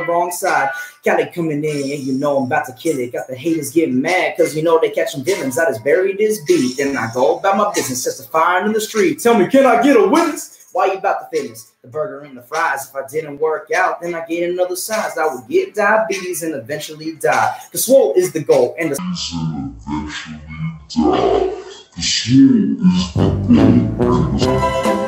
wrong side. Cali coming in, you know I'm about to kill it. Got the haters getting mad, cause you know they catching villains. I just buried this beat, and I go about my business, testifying in the street. Tell me, can I get a witness? Why you about to finish the burger and the fries? If I didn't work out, then I get another size. I would get diabetes and eventually die. The swole is the goal, and the eventually die. The swole is the goal, and the